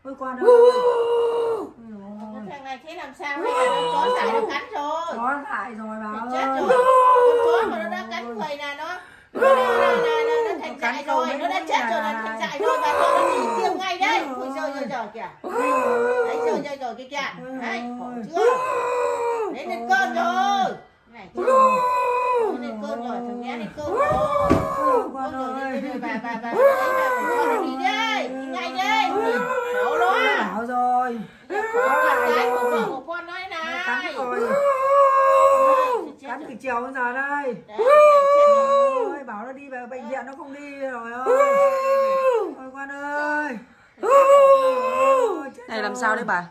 Ôi con ơi. Thằng này thế làm sao hay là nó chó dại nó cắn rồi. Chó dại rồi bà ơi. Chết rồi. Con chó mà nó đã cắn người là nó thành dại rồi, nó đã chết rồi là thành dại rồi, bà cho nó đi tiêm ngay đấy. Ui giời giời kìa. Đấy giời rồi kia kìa. Đấy, khổ chưa? Lên cơn rồi. Này chưa? Lên cơn rồi, thằng bé lên cơn rồi. Con ơi. Bà cho nó đi đây, đi ngay đây. Khổ đó. Bảo rồi. Khổ là cái của vợ của con nói này. Cắn rồi. Cắn từ chiều đến giờ đây. Ôi, bảo nó đi về bệnh viện nó không đi rồi ơi. Ôi con ơi. Này làm sao đấy bà?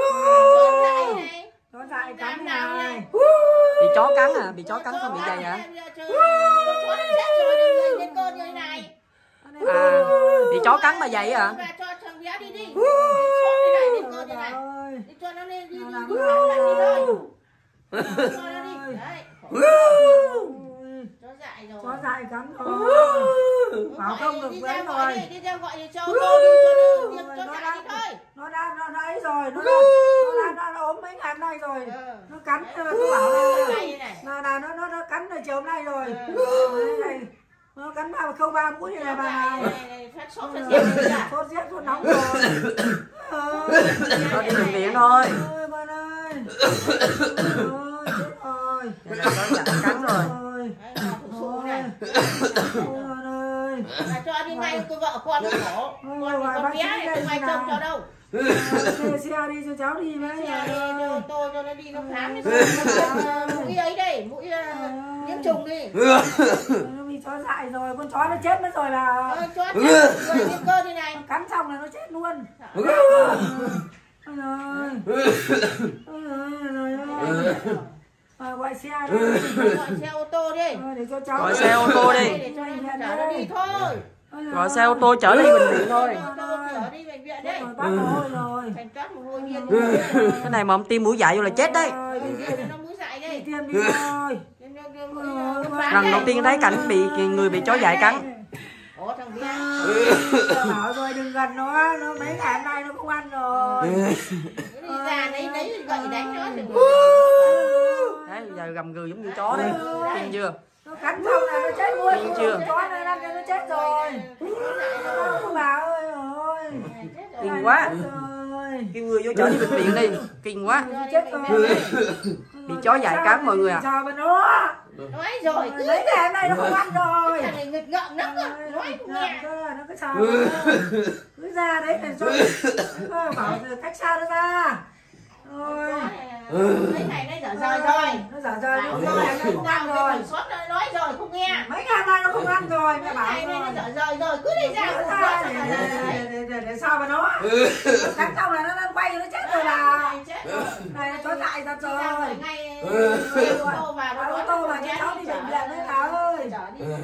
Chó dại cắn này. Bị chó cắn à? Bị chó cắn không bị dày hả? Chó nó chết rồi, lên cơn như thế này. À, bị chó cắn mà vậy hả? Cho thằng bé đi đi. Chó đi này, lên cơn như này. Đi cho nó lên đi thôi. Cho nó đi. Đấy. Chó dại rồi. Chó dại cắn rồi. Bảo không được đấy rồi. Đi ra gọi đi cho cô đi cho nó chó dại đi thôi. Nó ấy rồi, nó ốm mấy ngày hôm nay rồi. Nó cắn nó bảo là nó cắn là chiều hôm nay rồi. Này, nó cắn vào khâu 3 mũi như này bà này. Phát sốt sốt rét sốt nóng rồi. Nó đi bệnh viện thôi. Ôi con ơi. Ôi chết rồi. Nó cắn rồi. Con ơi. Cho đi ngay cô vợ con khổ. Con bé này không ai trông cho đâu. Thuê xe đi cho cháu đi với xe đi cho tôi cho nó đi nó khám đi. Mũi ấy đây, mũi nhiễm trùng đi. Nó bị chó dại rồi, con chó nó chết mất rồi bà. Chó chết rồi, lên cơn như này. Cắn xong là nó chết luôn. Ôi ơi. Gọi xe đi. Gọi xe ô tô đi. Để cho cháu. Gọi xe ô tô đi. Để cho chở nó đi thôi. Gọi xe ô tô chở đi bệnh viện thôi. Chở đi bệnh viện đấy. Bắt mồ hôi rồi. Thành toát mồ hôi điên. Cái này mà ông tiêm mũi dại vô là chết đấy. Nó mũi dại đây. Tiêm đi thôi. Lần đầu tiên thấy cảnh người bị chó dại cắn. Ủa thằng bé. Bảo rồi đừng gần nó mấy ngày hôm nay nó không ăn rồi. Đi ra đấy gậy đánh nó thì. Đấy, giờ gầm gừ giống như chó đấy. Tiêm chưa? Nó cắn xong là nó chết luôn. Tiêm chưa? Chó này ăn nó chết rồi. Bà ơi ơi. Kinh quá. Kêu người vô chở đi bệnh viện đi. Kinh quá. Chết rồi. Bị chó dại cắn mọi người ạ. Sao mà nó. Nói rồi. Mấy ngày hôm nay nó không ăn rồi. Thằng này nghịch ngợm lắm cơ. Nói không nghe. Nó cứ sao. Cứ ra đấy để cho. Bảo cách xa nó ra. Ôi. Mấy ngày nay dở rời rồi. Nó dở rời nó không ăn rồi. Suốt nói rồi không nghe. Mấy ngày nay nó không ăn rồi mẹ bảo rồi. Nó dở rời rồi cứ đi ra để sao mà nó cắn xong là nó quay nó chết rồi bà. Này chó dại thật rồi. Ô tô mà cho cháu đi bệnh viện đấy bà ơi.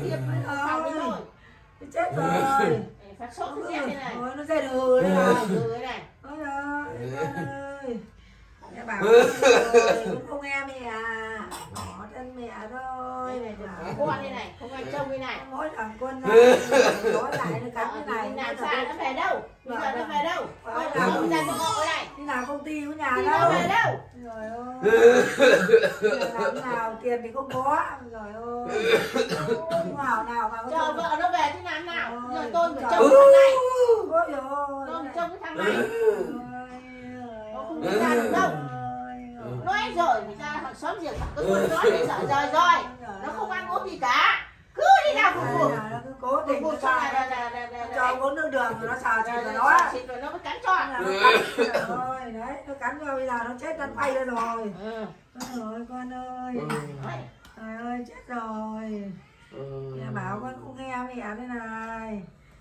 Chết rồi. Phát sốt nó chết đây này. Nó dê đừ đây này. Ôi ơi. Mẹ bảo cũng không nghe mẹ à. Bỏ chân mẹ thôi. Con đây này, không ai trông đây này. Mỗi thằng con nó lại nó cắn cái này. Làm sao nó về đâu? Bây giờ nó về đâu? Con ra con ngồi này. Đi làm công ty của nhà đâu? đâu? Về đâu? Trời ơi. Làm nào tiền thì không có. Trời ơi. Nào mà chờ vợ nó về thế làm nào? Rồi tôi phải trông cái thằng này. Ôi giời ơi. Tôi phải trông cái thằng này. Nó không đi ra được đâu. Nói rồi người ta họ xóm giềng cứ nói để sợ rời rồi. Nó không ăn uống gì cả. Cứ đi nào cùng. Nó cứ cố tình nó cho uống nước đường rồi nó sờ xịt vào nó. Xịt rồi nó mới cắn cho. Rồi đấy, nó cắn cho bây giờ nó chết chân quay ra rồi. Ôi con ơi. Trời ơi chết rồi. Mẹ bảo con không nghe mẹ đây này.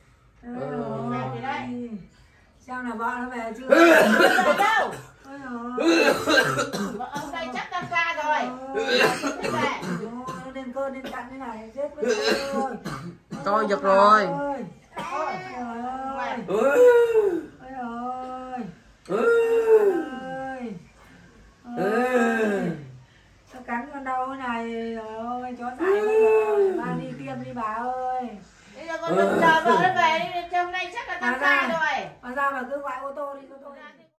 Ôi. Xem là vợ nó về chưa? Về đâu? Vợ ông đây chắc tăng ca rồi. Nó lên cơn lên cắn thế này chết với tôi. Coi giật rồi. Ôi ơi. Nó cắn con đau cái này rồi chó dại rồi. Mang đi tiêm đi bà ơi. Bây giờ con chờ vợ nó về đi, hôm nay chắc là tăng ca rồi. rồi. Mà ra mà cứ gọi ô tô đi, ô tô đi.